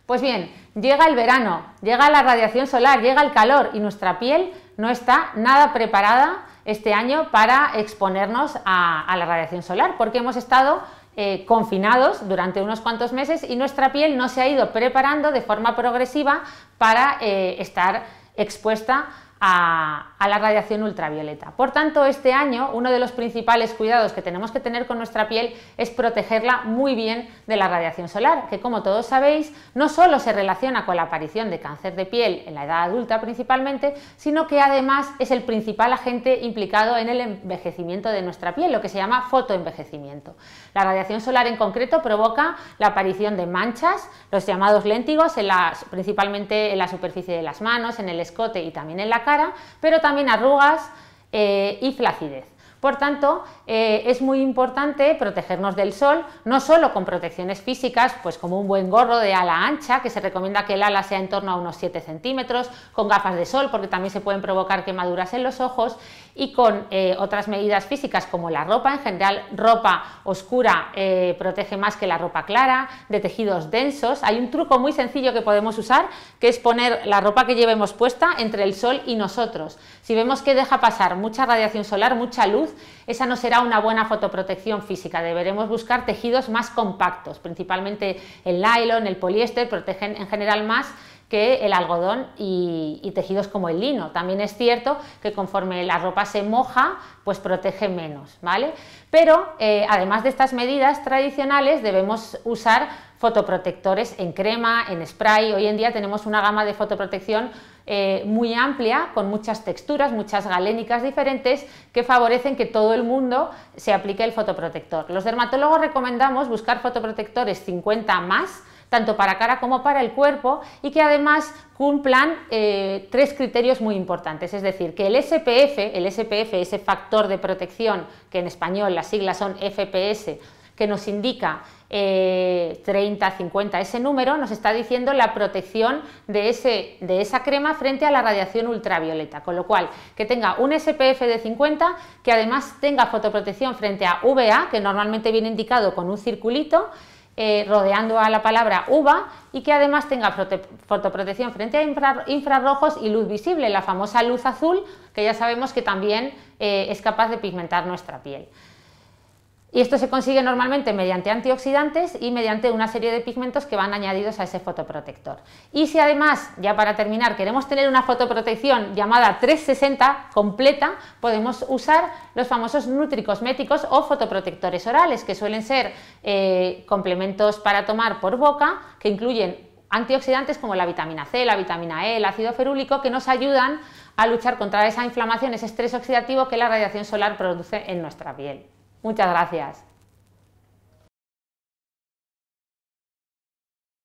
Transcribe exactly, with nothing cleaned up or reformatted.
Pues bien, llega el verano, llega la radiación solar, llega el calor y nuestra piel no está nada preparada este año para exponernos a, a la radiación solar, porque hemos estado eh, confinados durante unos cuantos meses y nuestra piel no se ha ido preparando de forma progresiva para eh, estar expuesta A, a la radiación ultravioleta. Por tanto, este año uno de los principales cuidados que tenemos que tener con nuestra piel es protegerla muy bien de la radiación solar, que como todos sabéis no solo se relaciona con la aparición de cáncer de piel en la edad adulta principalmente, sino que además es el principal agente implicado en el envejecimiento de nuestra piel, lo que se llama fotoenvejecimiento. La radiación solar en concreto provoca la aparición de manchas, los llamados léntigos, en la, principalmente en la superficie de las manos, en el escote y también en la cara, pero también arrugas eh, y flacidez. Por tanto, eh, es muy importante protegernos del sol, no solo con protecciones físicas, pues como un buen gorro de ala ancha, que se recomienda que el ala sea en torno a unos siete centímetros, con gafas de sol, porque también se pueden provocar quemaduras en los ojos, y con eh, otras medidas físicas como la ropa. En general, ropa oscura eh, protege más que la ropa clara, de tejidos densos. Hay un truco muy sencillo que podemos usar, que es poner la ropa que llevemos puesta entre el sol y nosotros. Si vemos que deja pasar mucha radiación solar, mucha luz, esa no será una buena fotoprotección física. Deberemos buscar tejidos más compactos, principalmente el nylon, el poliéster, protegen en general más que el algodón y, y tejidos como el lino. También es cierto que conforme la ropa se moja, pues protege menos, ¿vale? Pero eh, además de estas medidas tradicionales, debemos usar fotoprotectores en crema, en spray. Hoy en día tenemos una gama de fotoprotección eh, muy amplia, con muchas texturas, muchas galénicas diferentes, que favorecen que todo el mundo se aplique el fotoprotector. Los dermatólogos recomendamos buscar fotoprotectores cincuenta más, tanto para cara como para el cuerpo, y que además cumplan eh, tres criterios muy importantes, es decir, que el S P F, el S P F, ese factor de protección, que en español las siglas son F P S, que nos indica eh, treinta, cincuenta, ese número nos está diciendo la protección de, ese, de esa crema frente a la radiación ultravioleta, con lo cual que tenga un S P F de cincuenta, que además tenga fotoprotección frente a U V A, que normalmente viene indicado con un circulito, Eh, rodeando a la palabra U V A, y que además tenga fotoprotección frente a infra, infrarrojos y luz visible, la famosa luz azul, que ya sabemos que también eh, es capaz de pigmentar nuestra piel. Y esto se consigue normalmente mediante antioxidantes y mediante una serie de pigmentos que van añadidos a ese fotoprotector. Y si además, ya para terminar, queremos tener una fotoprotección llamada trescientos sesenta completa, podemos usar los famosos nutricosméticos o fotoprotectores orales, que suelen ser eh, complementos para tomar por boca, que incluyen antioxidantes como la vitamina C, la vitamina E, el ácido ferúlico, que nos ayudan a luchar contra esa inflamación, ese estrés oxidativo que la radiación solar produce en nuestra piel. Muchas gracias.